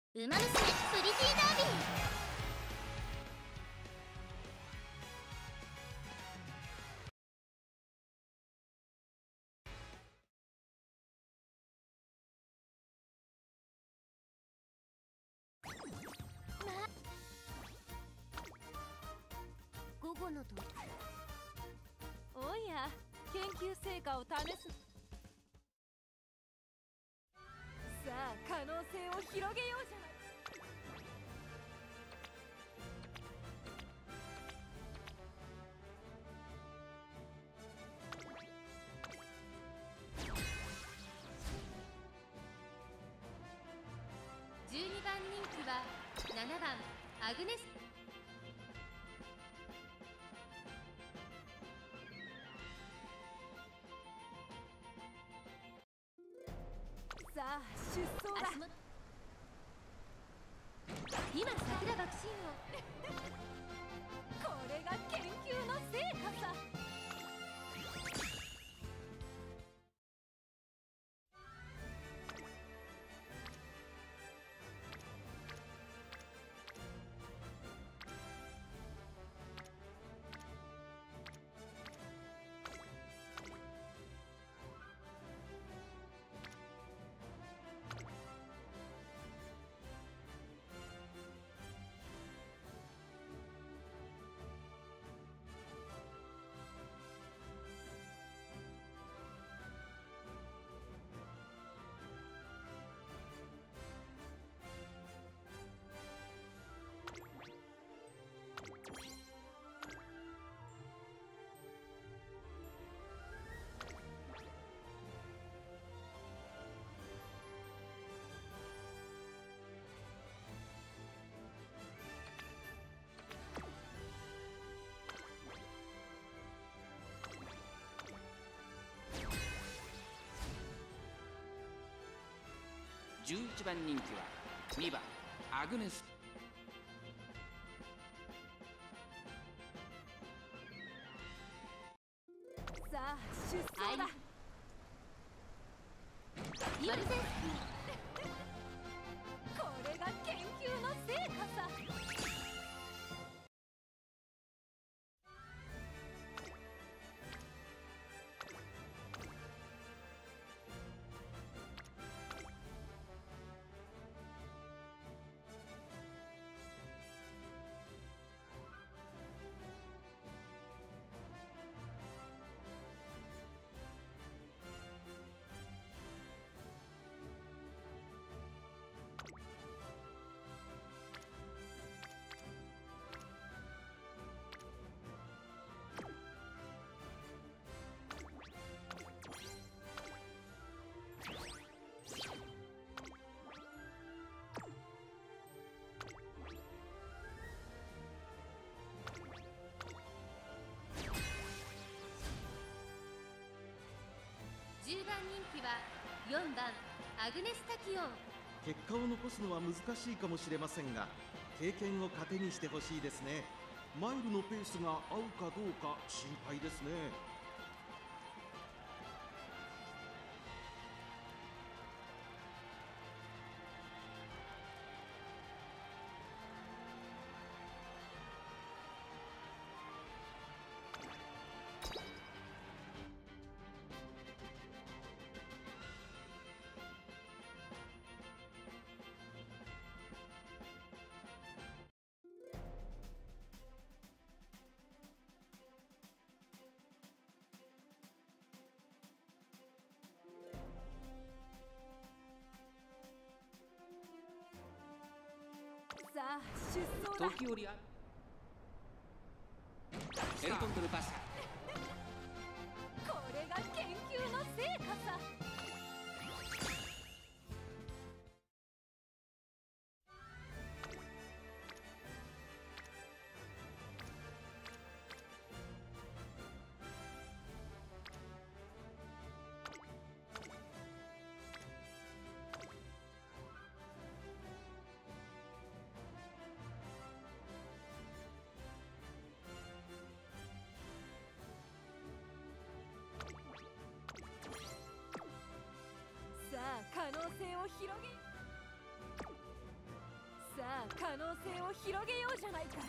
ウマ娘プリティダービー。午後のとおや、研究成果を試す。さあ、可能性を広げようじゃない。 12番人気は7番アグネス。 さあ、出走だ。 今桜爆心をこれが研究の成果さ。 11番人気は2番アグネス。 さあ、出走だ。 マルゼンこれが研究の成果さ。 10番人気は4番アグネスタキオン。 結果を残すのは難しいかもしれませんが、経験を糧にしてほしいですね。マイルのペースが合うかどうか心配ですね。 さあ、出走だ。 時折あエルトントルパス。 これが研究の成果さ。さあ、可能性を広げ。 さあ可能性を広げようじゃないか。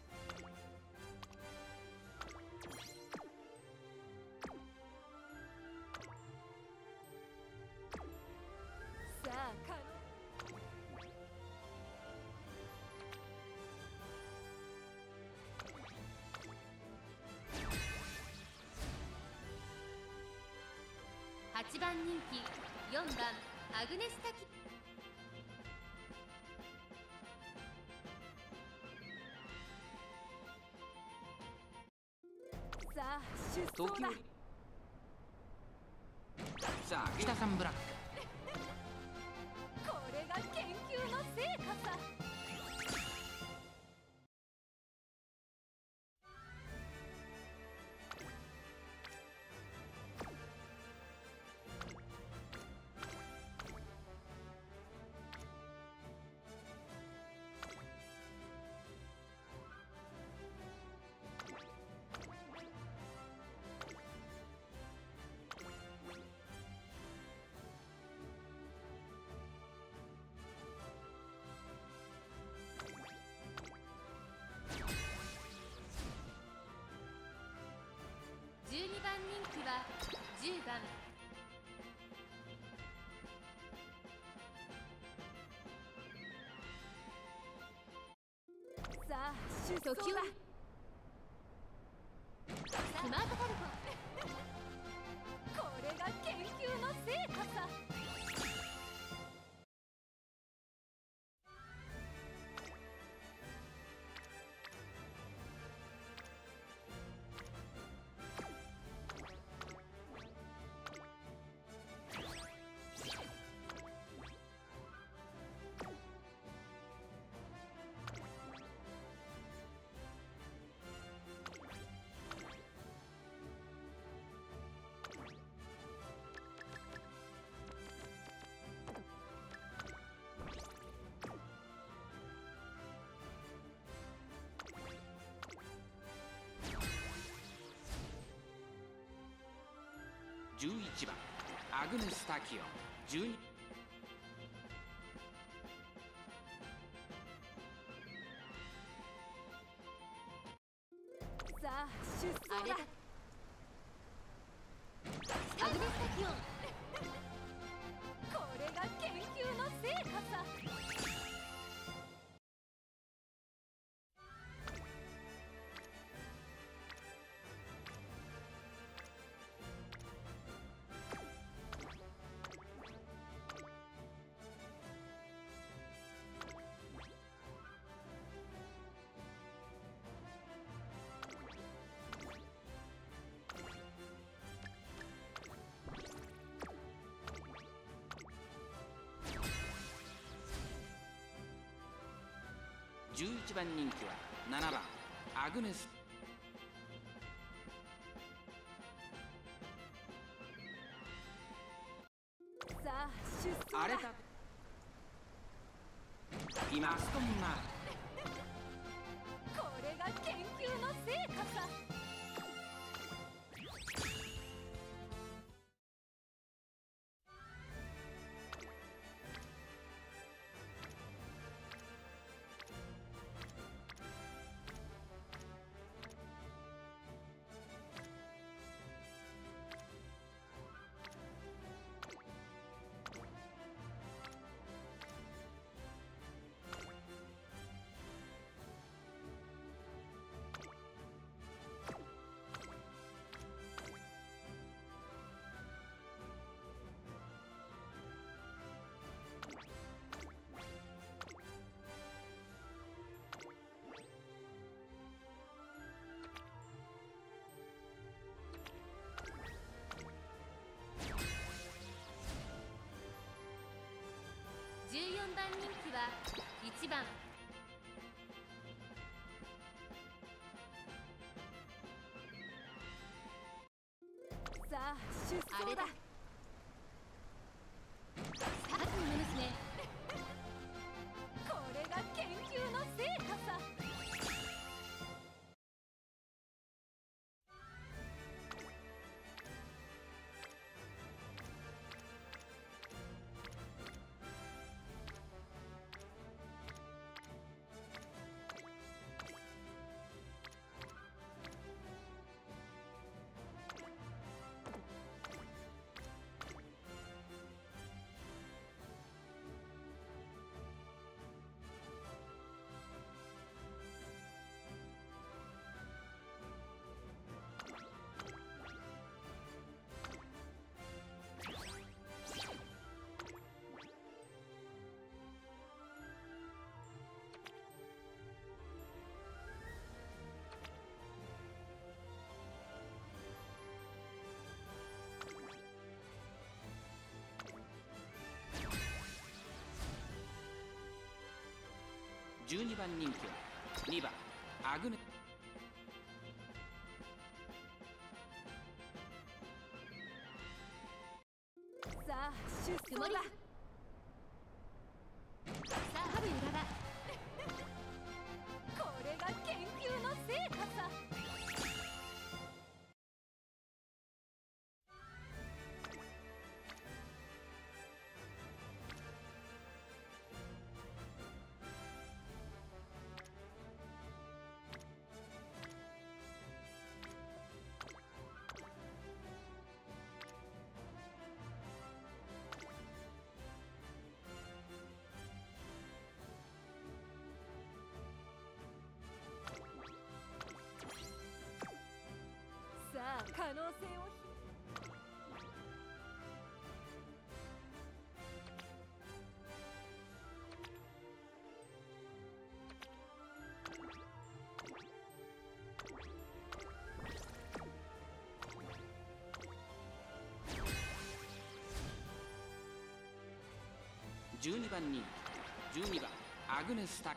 さあ 8番人気4番アグネスタキ。 さあ出走だ。 時折さあ北さんブラック。 これが研究の成果さ。 12番人気は10番さあ出走時折だ。 スマートファルコン。 これが研究の成果さ。 11番アグネスタキオン。12 さあ出走だ。 あれだアグネスタキオン。 これが研究の成果さ。 11番人気は7番アグネス。 さあ出走だ。 荒れた今ストンマーこれが研究の成果さ。 14番人気は1番さあ出走だ。 あれだスタートに乗るすね。 これが研究の成果さ。 12番人気は2番アグネ。 さあ出曇り走だ。 さあ春うららこれが研究の成果さ。さあ可能性を 12番人気12番アグネスタ。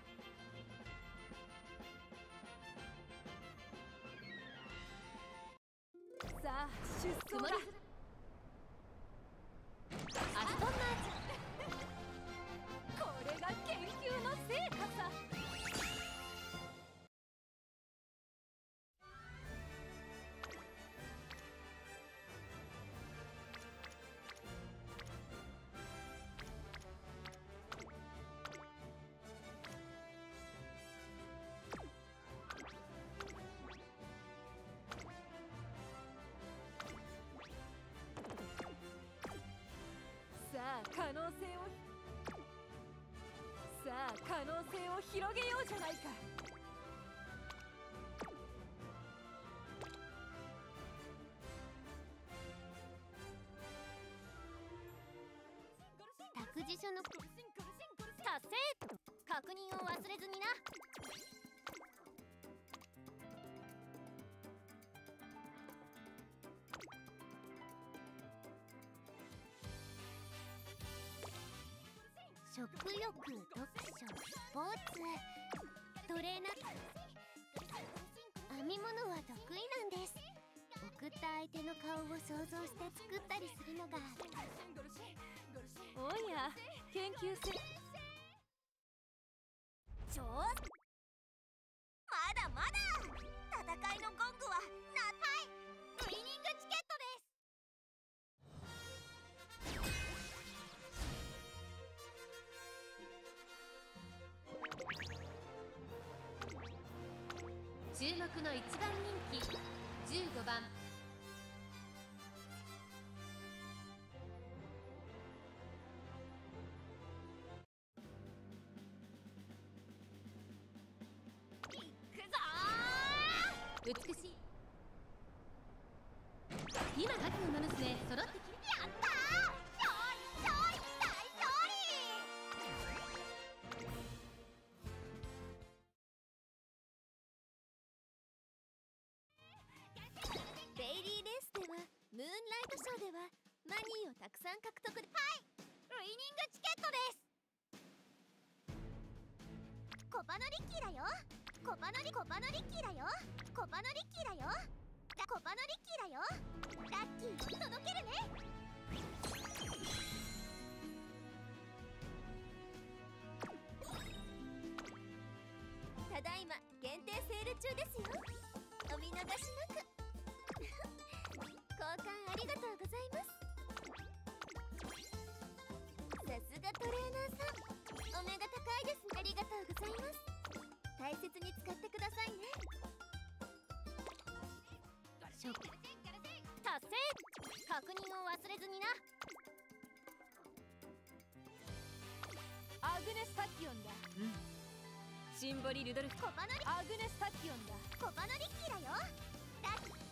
さあ出走だ。 曇りアストンマーこれが研究の成果さ。さあ可能性をさあ可能性を広げようじゃないか。 託児所の達成。確認を忘れずにな。食欲、読書、スポーツ、トレーナー。編み物は得意なんです。送った相手の顔を想像して作ったりするのが。 おや研究生ちょまだまだ戦いのゴングははいウイニングチケットです。注目の1番人気15番美しい。今各馬娘揃ってきやったー。勝利大勝利。デイリーレースではムーンライトショーではマニーをたくさん獲得ではいウイニングチケットです。コパノリッキーだよ。コパノリッキーだよ。コパノリッキーだよ。コパノリッキーだよ。ラッキー届けるね。ただいま限定セール中ですよ。お見逃しなく。交換ありがとうございます。さすがトレーナーさん、お目が高いです。ありがとうございます。大切に使ってくださいね。達成。確認を忘れずにな。 アグネスタキオンだ。シンボリ・ルドルフコパノリアグネスタキオンだ。 コパノリッキーだよ。ラッキー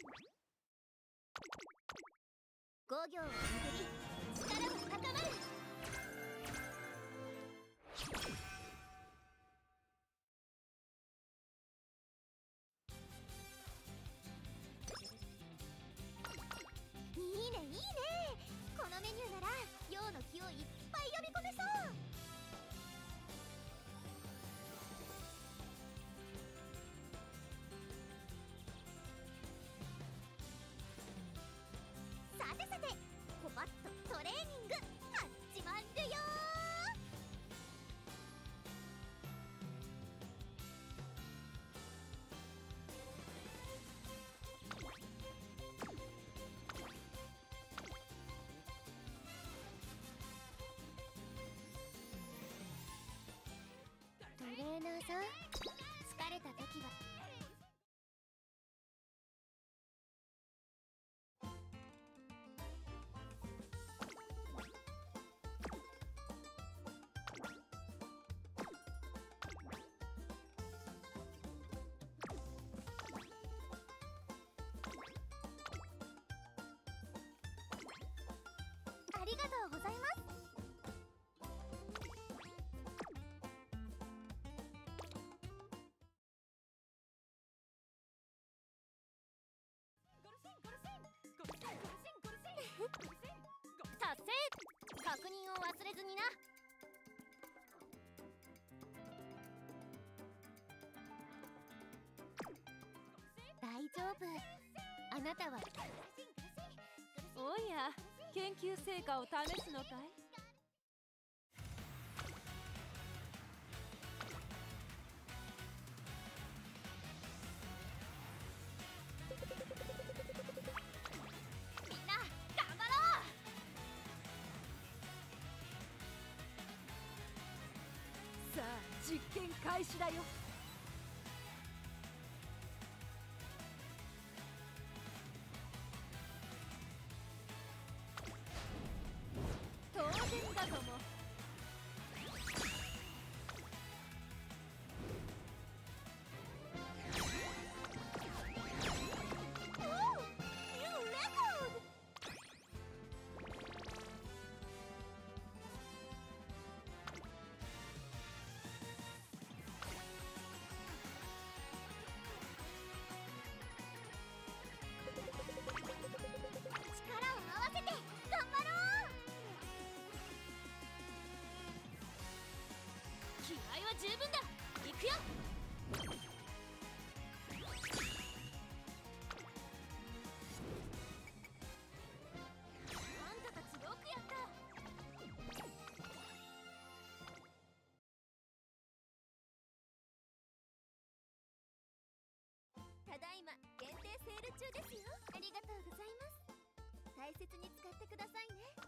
5行を巡り力は高まる。いいねいいね。このメニューなら陽の気をいっぱい呼び込めそう。さてさて、コバットトレーニング始まるよトレーナーさん、疲れた時はありがとうございます。達成。確認を忘れずにな。大丈夫。あなたはおや、研究成果を試すのかい？ みんな頑張ろう。 さあ、実験開始だよ。当然だとも。 おお、ニューレコード。力を合わせて頑張ろう。気合は十分だ。行くよ。あんたたちよくやった。ただいま限定セール中ですよ。ありがとうございます。大切に使ってくださいね。